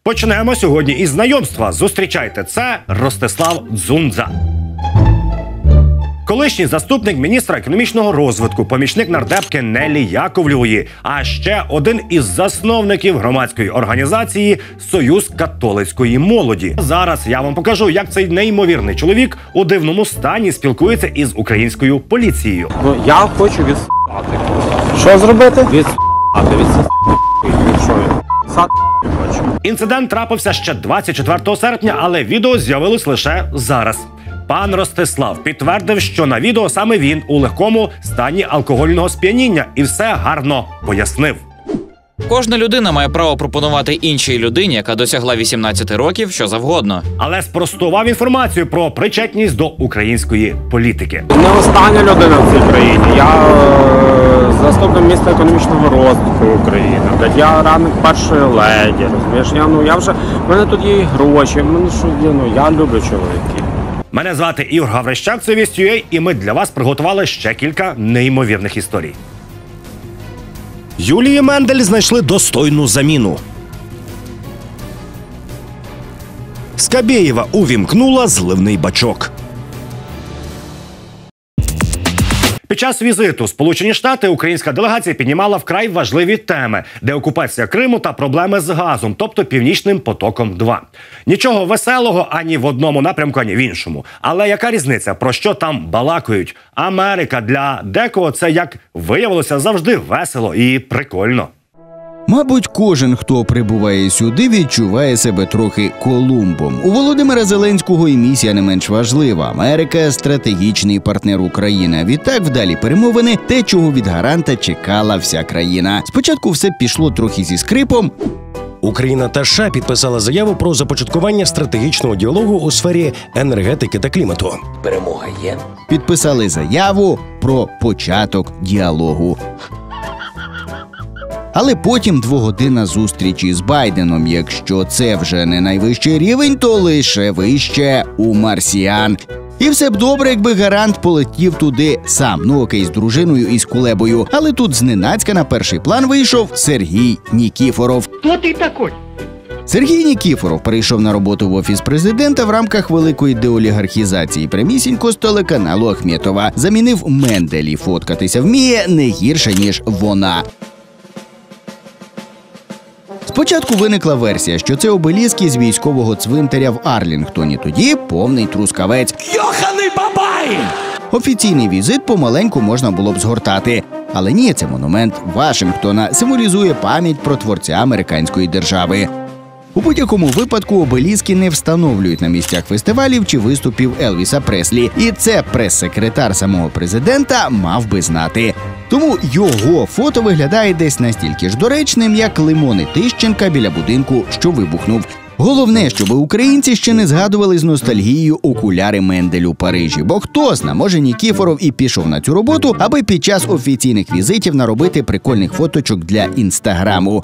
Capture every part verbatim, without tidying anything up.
Почнемо сьогодні із знайомства. Зустрічайте, це Ростислав Дзундза. Колишній заступник міністра економічного розвитку, помічник нардепки Неллі Яковлєвої, а ще один із засновників громадської організації «Союз католицької молоді». Зараз я вам покажу, як цей неймовірний чоловік у дивному стані спілкується із українською поліцією. Ну, я хочу відс***ати. Що зробити? Відс***ати, відс***ати. Сад хочу. Інцидент трапився ще двадцять четвертого серпня, але відео з'явилось лише зараз. Пан Ростислав підтвердив, що на відео саме він у легкому стані алкогольного сп'яніння і все гарно пояснив. Кожна людина має право пропонувати іншій людині, яка досягла вісімнадцяти років, що завгодно. Але спростував інформацію про причетність до української політики. Не остання людина в цій країні. Я е, заступник міністра економічного розвитку України. Я радник першої леді, розумієш? Я, ну, я вже, в мене тут є і гроші, в мене, що, я, ну, я люблю чоловіків. Мене звати Ігор Гаврищак, це Вість.ua, і ми для вас приготували ще кілька неймовірних історій. Юлії Мендель знайшли достойну заміну. Скабєєва увімкнула зливний бачок. Під час візиту в Сполучені Штати українська делегація піднімала вкрай важливі теми – деокупація Криму та проблеми з газом, тобто Північним потоком-два. Нічого веселого ані в одному напрямку, ані в іншому. Але яка різниця, про що там балакають? Америка для декого – це, як виявилося, завжди весело і прикольно. Мабуть, кожен, хто прибуває сюди, відчуває себе трохи Колумбом. У Володимира Зеленського і місія не менш важлива. Америка – стратегічний партнер України. Відтак, вдалі перемовини – те, чого від гаранта чекала вся країна. Спочатку все пішло трохи зі скрипом. Україна та США підписали заяву про започаткування стратегічного діалогу у сфері енергетики та клімату. Перемога є. Підписали заяву про початок діалогу. Але потім двогодинна зустріч із Байденом. Якщо це вже не найвищий рівень, то лише вище у марсіан. І все б добре, якби гарант полетів туди сам. Ну окей, з дружиною і з кулебою. Але тут зненацька на перший план вийшов Сергій Нікіфоров. Хто ти такий? Сергій Нікіфоров перейшов на роботу в Офіс президента в рамках великої деолігархізації прямісінько з телеканалу Ахметова. Замінив Менделі, фоткатися вміє не гірше, ніж вона. Спочатку виникла версія, що це обеліск із військового цвинтаря в Арлінгтоні. Тоді повний трускавець. Йоханий бабай! Офіційний візит помаленьку можна було б згортати. Але ні, це монумент Вашингтона, символізує пам'ять про творця американської держави. У будь-якому випадку обеліски не встановлюють на місцях фестивалів чи виступів Елвіса Преслі. І це прес-секретар самого президента мав би знати. Тому його фото виглядає десь настільки ж доречним, як лимони Тищенка біля будинку, що вибухнув. Головне, щоб українці ще не згадували з ностальгією окуляри Мендель у Парижі. Бо хто зна, може Нікіфоров і пішов на цю роботу, аби під час офіційних візитів наробити прикольних фоточок для Інстаграму.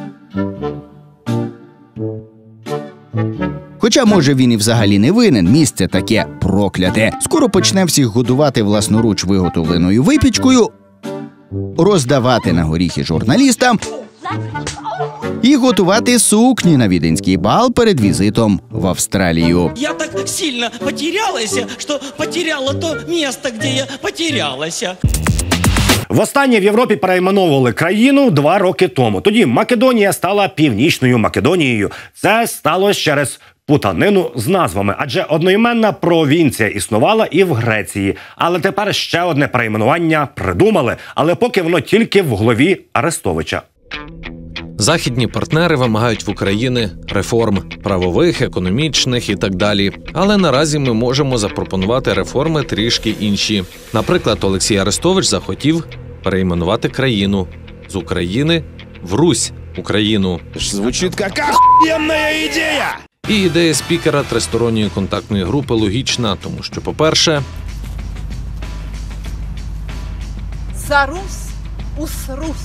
Хоча, може, він і взагалі не винен, місце таке прокляте. Скоро почне всіх годувати власноруч виготовленою випічкою, роздавати на горіхи журналістам і готувати сукні на віденський бал перед візитом в Австралію. Я так сильно потерялася, що потеряла то місце, де я потерялася. Востаннє в Європі перейменовували країну два роки тому. Тоді Македонія стала Північною Македонією. Це сталося через путанину з назвами, адже одноіменна провінція існувала і в Греції. Але тепер ще одне перейменування придумали, але поки воно тільки в голові Арестовича. Західні партнери вимагають в Україні реформ правових, економічних і так далі. Але наразі ми можемо запропонувати реформи трішки інші. Наприклад, Олексій Арестович захотів перейменувати країну з України в Русь Україну. Звучить як охуєнна ідея! І ідея спікера тристоронньої контактної групи логічна, тому що, по-перше, За Русь, ус Русь.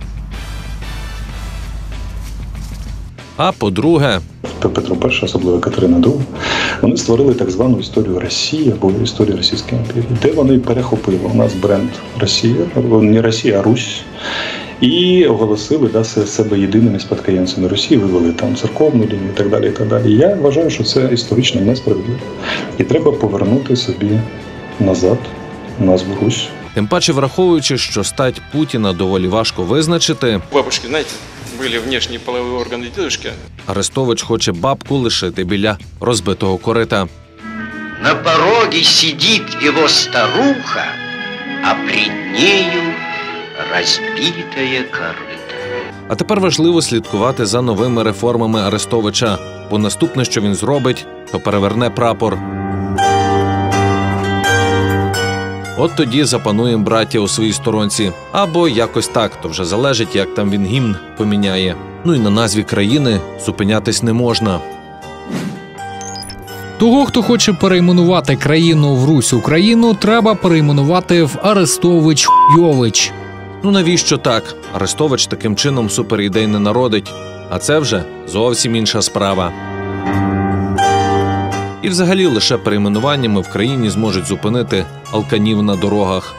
а по-друге, Петро Перший, особливо Катерина Друга, вони створили так звану історію Росії або історію Російської імперії, де вони перехопили у нас бренд Росія, не Росія, а Русь, і оголосили да, себе єдиними спадкоємцями Росії, вивели там церковну лінію і так далі. І так далі. Я вважаю, що це історично несправедливо. І треба повернути собі назад назву Русь. Тим паче, враховуючи, що стать Путіна доволі важко визначити, бабушки, знаєте, були внешні полові органи дідушки. Арестович хоче бабку лишити біля розбитого корита. На пороге сидит его старуха, а пред нею розбитое корито. А тепер важливо слідкувати за новими реформами Арестовича, бо наступне, що він зробить, то переверне прапор. От тоді запануємо браття у своїй сторонці. Або якось так, то вже залежить, як там він гімн поміняє. Ну і на назві країни зупинятись не можна. Того, хто хоче перейменувати країну в Русь Україну, треба перейменувати в Арестович-Хуйович. Ну навіщо так? Арестович таким чином суперідей не народить. А це вже зовсім інша справа. І взагалі лише перейменуваннями в країні зможуть зупинити алканів на дорогах.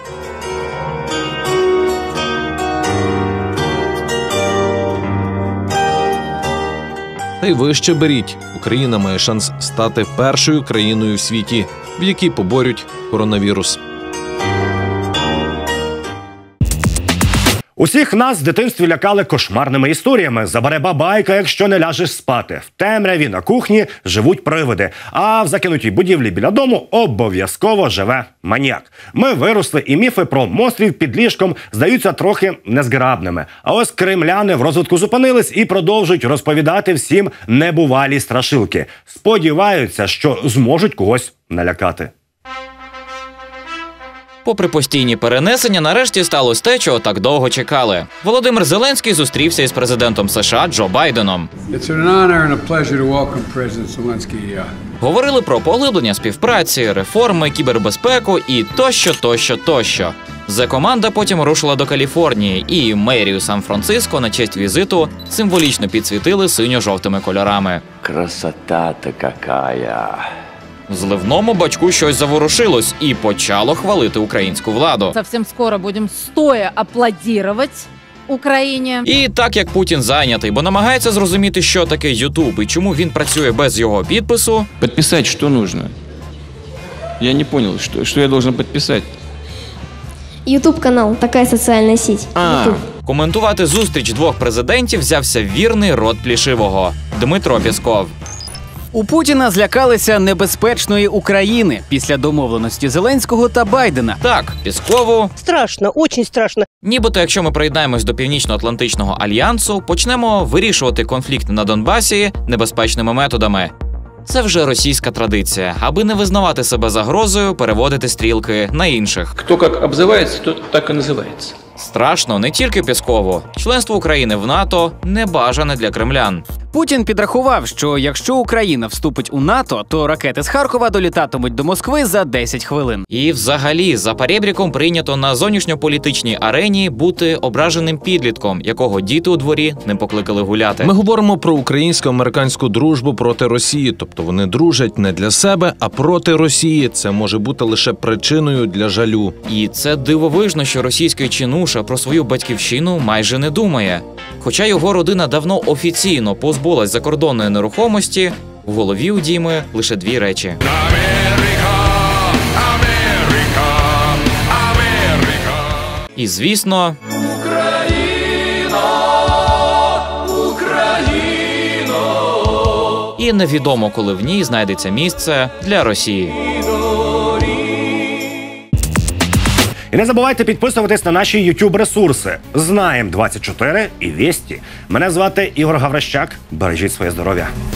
Та й ви ще беріть. Україна має шанс стати першою країною в світі, в якій поборють коронавірус. Усіх нас в дитинстві лякали кошмарними історіями. Забере бабайка, якщо не ляжеш спати. В темряві на кухні живуть привиди. А в закинутій будівлі біля дому обов'язково живе маніяк. Ми виросли, і міфи про монстрів під ліжком здаються трохи незграбними. А ось кремляни в розвитку зупинились і продовжують розповідати всім небувалі страшилки. Сподіваються, що зможуть когось налякати. Попри постійні перенесення, нарешті сталося те, чого так довго чекали. Володимир Зеленський зустрівся із президентом США Джо Байденом. Говорили про поглиблення співпраці, реформи, кібербезпеку і тощо, тощо, тощо. Зе-команда потім рушила до Каліфорнії, і мерію Сан-Франциско на честь візиту символічно підсвітили синьо-жовтими кольорами. Красота-то какая! В зливному бачку щось заворушилось і почало хвалити українську владу. Совсем скоро будемо стоя аплодувати Україні. І так як Путін зайнятий, бо намагається зрозуміти, що таке Ютуб і чому він працює без його підпису. Підписати, що нужно? Я не зрозумів, що, що я должен підписати. Ютуб-канал, така соціальна сеть. А, коментувати зустріч двох президентів взявся вірний рот Плішивого – Дмитро Пєсков. У Путіна злякалися небезпечної України після домовленості Зеленського та Байдена. Так, Пєскову... Страшно, очень страшно. Нібито, якщо ми приєднаємось до Північно-Атлантичного альянсу, почнемо вирішувати конфлікт на Донбасі небезпечними методами. Це вже російська традиція. Аби не визнавати себе загрозою, переводити стрілки на інших. Хто як обзивається, то так і називається. Страшно не тільки Пєскову. Членство України в НАТО не бажане для кремлян. Путін підрахував, що якщо Україна вступить у НАТО, то ракети з Харкова долітатимуть до Москви за десять хвилин. І взагалі, за перебріком прийнято на зовнішньополітичній арені бути ображеним підлітком, якого діти у дворі не покликали гуляти. Ми говоримо про українсько-американську дружбу проти Росії, тобто вони дружать не для себе, а проти Росії. Це може бути лише причиною для жалю. І це дивовижно, що російський чинуша про свою батьківщину майже не думає. Хоча його родина давно офіційно позбулась закордонної нерухомості, в голові у Діми лише дві речі. Америка! Америка! Америка! І, звісно... Україно! Україно! І невідомо, коли в ній знайдеться місце для Росії. І не забувайте підписуватись на наші YouTube-ресурси «Знаєм двадцять чотири» і «Вєсті». Мене звати Ігор Гаврищак. Бережіть своє здоров'я.